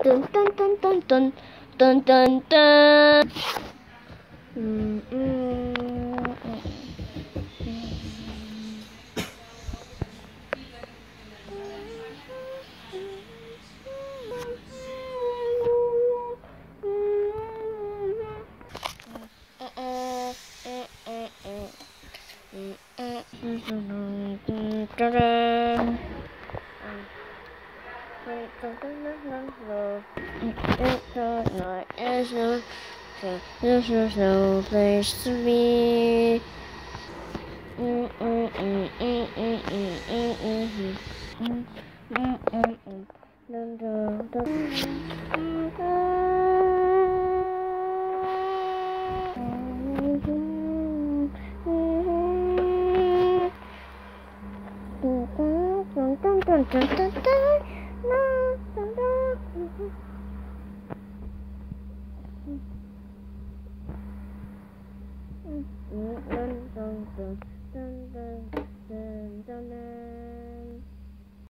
dun dun dun dun dun dun dun dun. There's no place to be. Dun dun dun dun dun dun dun dun.